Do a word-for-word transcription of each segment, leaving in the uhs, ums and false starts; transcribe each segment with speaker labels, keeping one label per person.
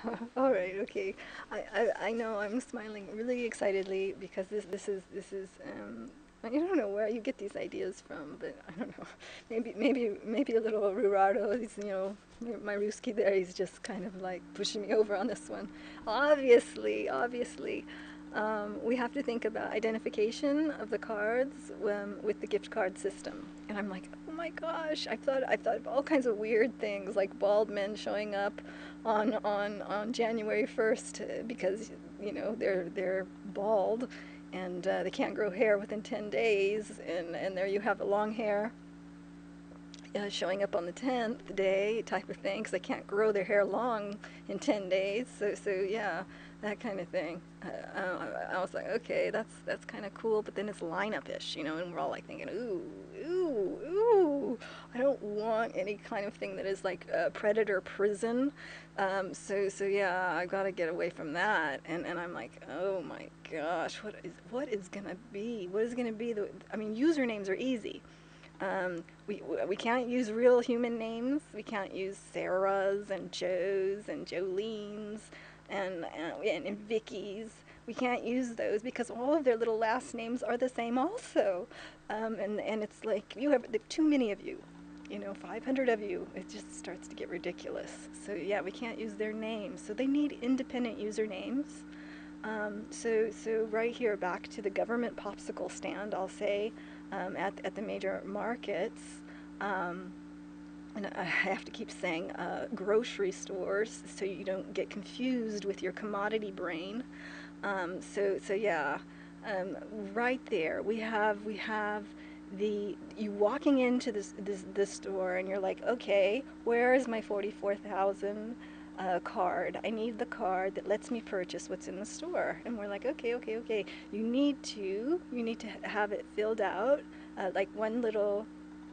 Speaker 1: All right, okay. I, I I know I'm smiling really excitedly because this this is this is um I don't know where you get these ideas from, but I don't know. Maybe maybe maybe a little Rurardo. He's, you know, my Ruski there. He's just kind of like pushing me over on this one. Obviously, obviously, um, we have to think about identification of the cards um, with the gift card system. And I'm like, oh my gosh! I thought I thought of all kinds of weird things like bald men showing up on on on January first because you know they're they're bald and uh, they can't grow hair within ten days, and and there you have the long hair uh, showing up on the tenth day type of thing because they can't grow their hair long in ten days. So so yeah, that kind of thing. Uh, I, I was like, okay, that's that's kind of cool, but then it's lineup-ish, you know, and we're all like thinking, ooh, ooh, ooh, I don't want any kind of thing that is like a predator prison. Um, so so yeah, I gotta get away from that. And and I'm like, oh my gosh, what is what is gonna be? What is gonna be the? I mean, usernames are easy. Um, we, we can't use real human names. We can't use Sarahs and Joes and Jolenes and, and, and Vickies. We can't use those because all of their little last names are the same also. Um, and, and it's like, you have too many of you. You know, five hundred of you. It just starts to get ridiculous. So yeah, we can't use their names. So they need independent usernames. Um, so, so right here, back to the government popsicle stand, I'll say, um, at, at the major markets, um, and I have to keep saying uh, grocery stores so you don't get confused with your commodity brain. Um, so, so yeah, um, right there we have we have the you walking into this this this store and you're like, okay, where is my forty-four thousand uh, card? I need the card that lets me purchase what's in the store. And we're like, okay, okay, okay. You need to you need to have it filled out, uh, like one little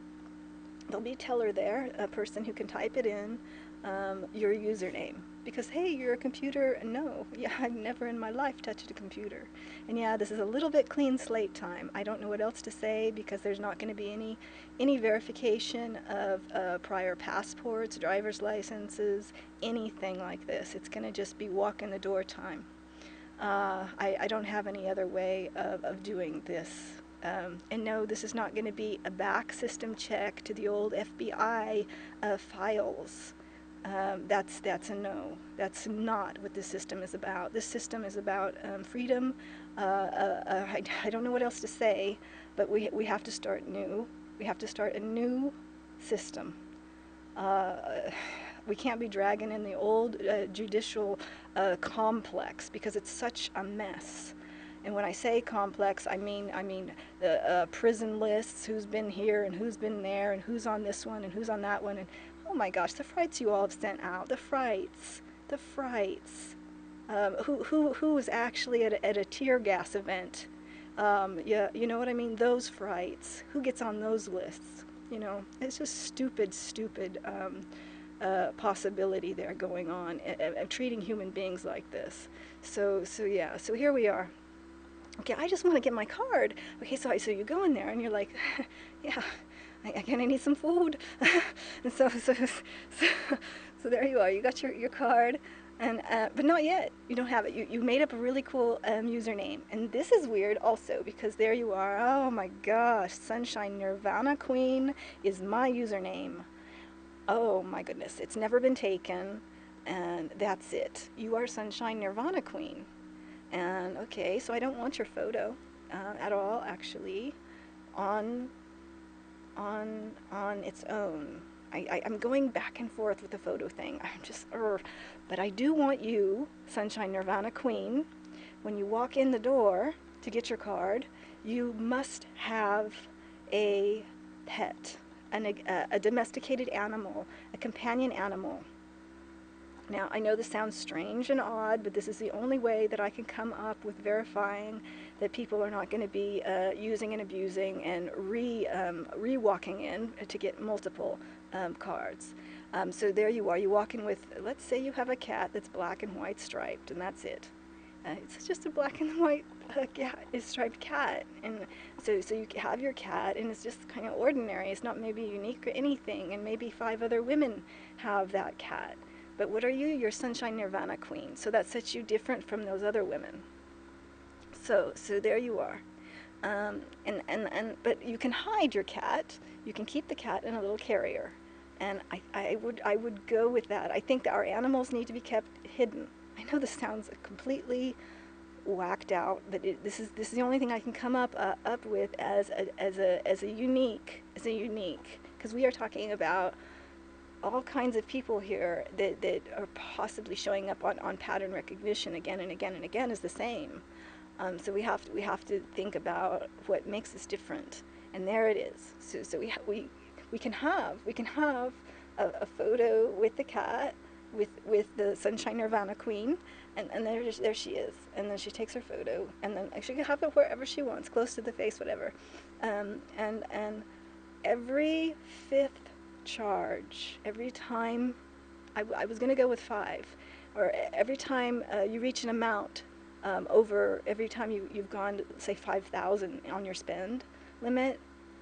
Speaker 1: there'll be a teller there, a person who can type it in, um, your username. Because, hey, you're a computer. No, yeah, I've never in my life touched a computer. And yeah, this is a little bit clean slate time. I don't know what else to say because there's not going to be any any verification of uh, prior passports, driver's licenses, anything like this. It's going to just be walk in the door time. Uh, I, I don't have any other way of, of doing this. Um, and no, this is not going to be a back system check to the old F B I uh, files. Um, that's that's a no. That's not what this system is about. This system is about um, freedom. Uh, uh, uh, I, I don't know what else to say, but we we have to start new. We have to start a new system. Uh, we can't be dragging in the old uh, judicial uh, complex because it's such a mess. And when I say complex, I mean I mean the uh, prison lists, who's been here and who's been there and who's on this one and who's on that one, and oh my gosh, the frights you all have sent out, the frights, the frights. Um, who who who was actually at a, at a tear gas event? Um, yeah, you know what I mean. Those frights. Who gets on those lists? You know, it's just stupid, stupid um, uh, possibility there going on, of treating human beings like this. So so yeah. So here we are. Okay, I just want to get my card. Okay, so I, so you go in there and you're like, yeah, I, I kind of need some food. And so, so, so, so there you are. You got your, your card, and uh, but not yet. You don't have it. You, you made up a really cool um, username. And this is weird also because there you are. Oh my gosh, Sunshine Nirvana Queen is my username. Oh my goodness, it's never been taken, and that's it. You are Sunshine Nirvana Queen. And okay, so I don't want your photo uh, at all, actually, on on on its own. I, I, I'm going back and forth with the photo thing. I'm just, er, but I do want you, Sunshine Nirvana Queen, when you walk in the door to get your card, you must have a pet, an, a, a domesticated animal, a companion animal. Now, I know this sounds strange and odd, but this is the only way that I can come up with verifying that people are not going to be uh, using and abusing and re, um, re-walking in to get multiple um, cards. Um, so there you are. You walk in with, let's say you have a cat that's black and white striped, and that's it. Uh, it's just a black and white uh, cat, striped cat, and so so you have your cat, and it's just kind of ordinary. It's not maybe unique or anything, and maybe five other women have that cat. But what are you? You're Sunshine Nirvana Queen. So that sets you different from those other women. So, so there you are. Um, and, and, and, but you can hide your cat. You can keep the cat in a little carrier. And I, I, would, I would go with that. I think that our animals need to be kept hidden. I know this sounds completely whacked out, but it, this is this is the only thing I can come up uh, up with as a, as a as a unique as a unique because we are talking about all kinds of people here that, that are possibly showing up on, on pattern recognition again and again and again is the same. Um, so we have to we have to think about what makes us different, and there it is. So so we ha- we we can have we can have a, a photo with the cat with with the Sunshine Nirvana Queen, and and there there she is, and then she takes her photo, and then she can have it wherever she wants, close to the face, whatever, um, and and every fifth charge, every time, I, I was going to go with five, or every time uh, you reach an amount um, over, every time you, you've gone, to, say, five thousand on your spend limit,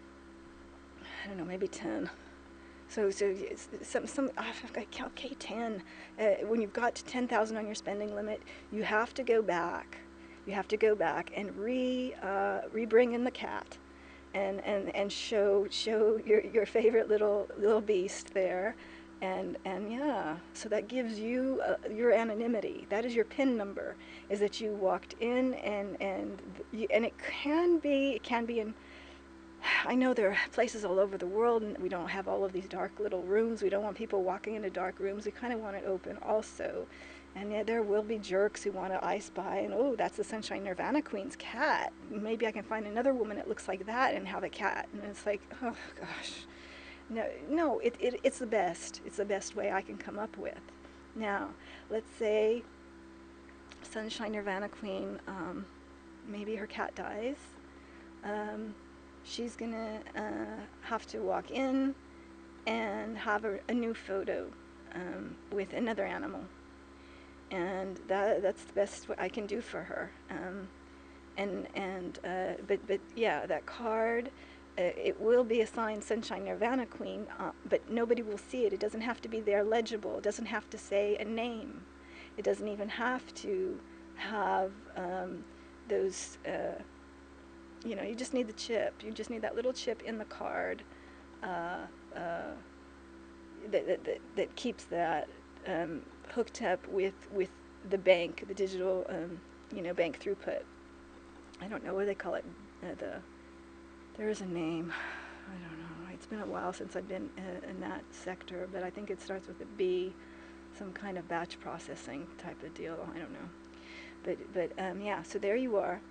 Speaker 1: I don't know, maybe ten. So, so some, some, okay, ten. Uh, when you've got to ten thousand on your spending limit, you have to go back. You have to go back and re, uh, re-bring in the cat. And, and, and show show your, your favorite little little beast there, and and yeah, so that gives you uh, your anonymity. That is your PIN number. Is that you walked in, and and you, and it can be it can be in. I know there are places all over the world, and we don't have all of these dark little rooms. We don't want people walking into dark rooms. We kind of want it open also. And yeah, there will be jerks who want to I spy, and oh, that's the Sunshine Nirvana Queen's cat. Maybe I can find another woman that looks like that and have a cat. And it's like, oh gosh, no, no, it, it it's the best. It's the best way I can come up with. Now, let's say Sunshine Nirvana Queen, um, maybe her cat dies. Um, she's gonna uh, have to walk in and have a, a new photo um, with another animal. And that that's the best I can do for her. Um, and and uh, but but yeah, that card, uh, it will be assigned Sunshine Nirvana Queen, uh, but nobody will see it. It doesn't have to be there legible. It doesn't have to say a name. It doesn't even have to have um, those. Uh, you know, you just need the chip. You just need that little chip in the card uh, uh, that, that that that keeps that. Um, hooked up with, with the bank, the digital, um, you know, bank throughput. I don't know what they call it. Uh, the there is a name. I don't know. It's been a while since I've been uh, in that sector, but I think it starts with a B, some kind of batch processing type of deal. I don't know. But but um, yeah. So there you are.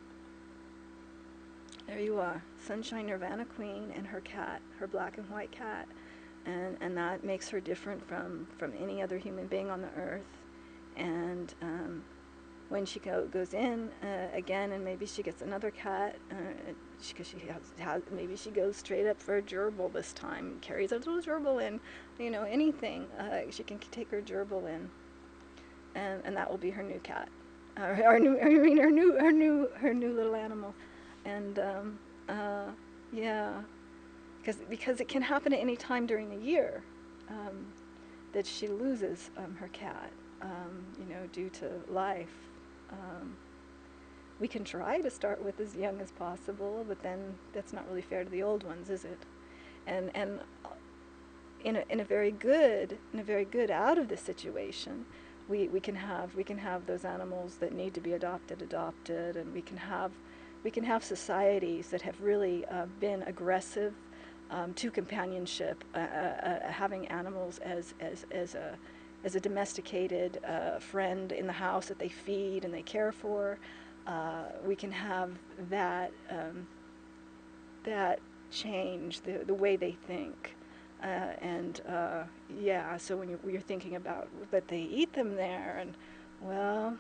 Speaker 1: There you are, Sunshine Nirvana Queen and her cat, her black and white cat. And, and that makes her different from, from any other human being on the earth. And um, when she go, goes in uh, again, and maybe she gets another cat, because uh, she, she has, has, maybe she goes straight up for a gerbil this time, carries a little gerbil in, you know, anything. Uh, she can take her gerbil in, and, and that will be her new cat, uh, our new, I mean, her new, her new, her new little animal, and um, uh, yeah. Because, because it can happen at any time during the year um, that she loses um, her cat, um, you know, due to life. Um, we can try to start with as young as possible, but then that's not really fair to the old ones, is it? And and in a in a very good in a very good out of this situation, we, we can have we can have those animals that need to be adopted adopted, and we can have we can have societies that have really uh, been aggressive. Um, to companionship, uh, uh, having animals as, as, as, a, as a domesticated uh, friend in the house that they feed and they care for. Uh, we can have that, um, that change the, the way they think. Uh, and uh, yeah, so when, you, when you're thinking about that they eat them there, and well,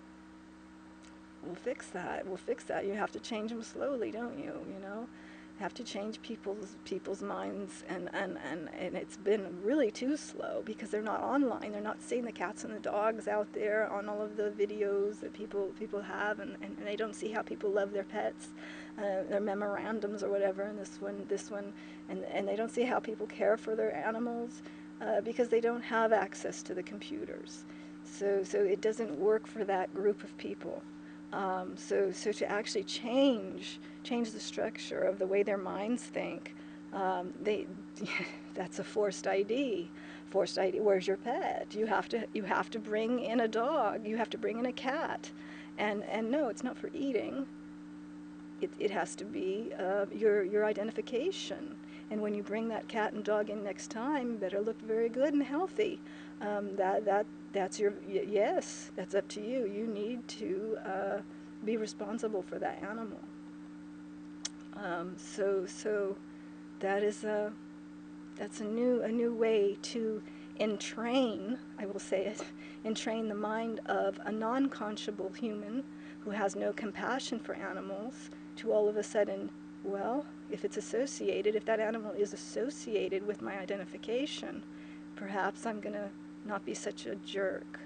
Speaker 1: we'll fix that, we'll fix that. You have to change them slowly, don't you, you know? Have to change people's people's minds, and, and, and, and it's been really too slow because they're not online. They're not seeing the cats and the dogs out there on all of the videos that people people have, and, and they don't see how people love their pets, uh, their memorandums or whatever. And this one, this one, and and they don't see how people care for their animals. uh, because they don't have access to the computers. So, so it doesn't work for that group of people. Um, so, so to actually change, change the structure of the way their minds think, um, they, that's a forced I D. Forced I D. Where's your pet? You have to, you have to bring in a dog. You have to bring in a cat, and and no, it's not for eating. It it has to be uh, your your identification. And when you bring that cat and dog in next time, you better look very good and healthy. Um, that that that's your y- yes. That's up to you. You need to uh, be responsible for that animal. Um, so so that is a that's a new a new way to entrain. I will say it. Entrain the mind of a non-conscionable human who has no compassion for animals to all of a sudden, well, if it's associated, if that animal is associated with my identification, perhaps I'm going to not be such a jerk.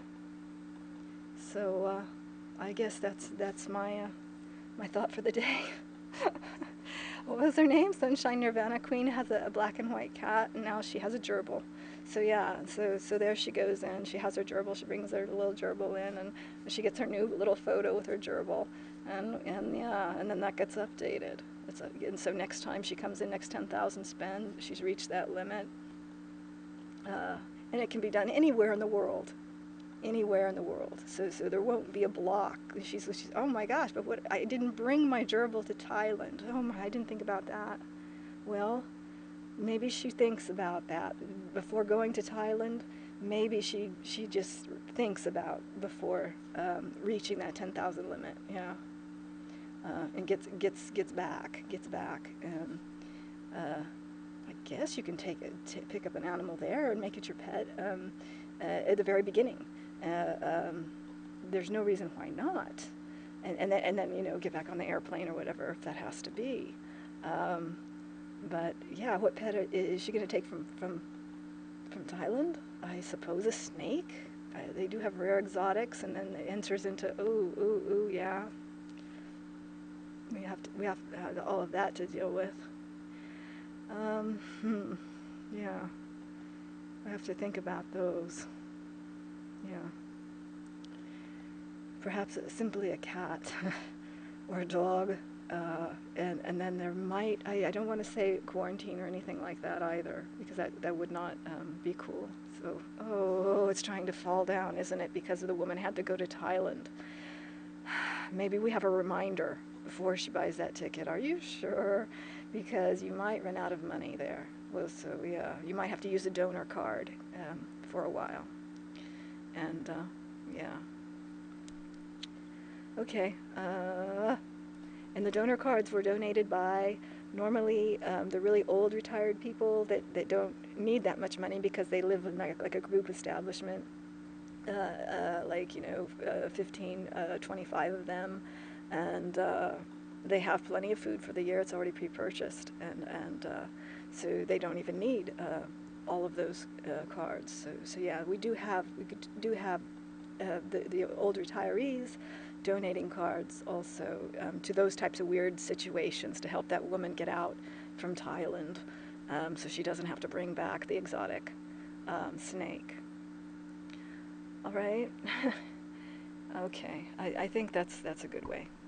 Speaker 1: So uh, I guess that's that's my uh, my thought for the day. What was her name? Sunshine Nirvana Queen has a, a black and white cat, and now she has a gerbil. So yeah, so so there she goes in. She has her gerbil. She brings her little gerbil in, and she gets her new little photo with her gerbil, and and yeah, and then that gets updated. It's a, and so next time she comes in, next ten thousand spend, she's reached that limit, uh, and it can be done anywhere in the world. Anywhere in the world, so so there won't be a block. She's, she's oh my gosh, but what, I didn't bring my gerbil to Thailand. Oh my, I didn't think about that. Well, maybe she thinks about that before going to Thailand. Maybe she she just thinks about before um, reaching that ten thousand limit. Yeah, uh, and gets gets gets back, gets back, and uh, I guess you can take it, t- pick up an animal there and make it your pet um, uh, at the very beginning. Uh, um, there's no reason why not, and and then, and then you know get back on the airplane or whatever if that has to be. Um, but yeah, what pet are, is she going to take from from from Thailand? I suppose a snake. Uh, they do have rare exotics, and then it enters into ooh ooh ooh yeah. We have to, we have uh, all of that to deal with. Um, hmm, yeah, I have to think about those. Yeah. Perhaps it's simply a cat or a dog, uh, and and then there might I, I don't want to say quarantine or anything like that either, because that that would not um, be cool. So oh, it's trying to fall down, isn't it? Because the woman had to go to Thailand. Maybe we have a reminder before she buys that ticket. Are you sure? Because you might run out of money there. Well, so yeah, you might have to use a donor card um, for a while. And uh, yeah. Okay. Uh, and the donor cards were donated by normally um, the really old retired people that, that don't need that much money because they live in like, like a group establishment, uh, uh, like, you know, uh, fifteen, uh, twenty-five of them. And uh, they have plenty of food for the year. It's already pre-purchased. And, and uh, so they don't even need uh, all of those uh, cards. So, so yeah, we do have, we could do have uh, the, the old retirees donating cards also um, to those types of weird situations to help that woman get out from Thailand, um, so she doesn't have to bring back the exotic um, snake. All right. Okay, I, I think that's that's a good way.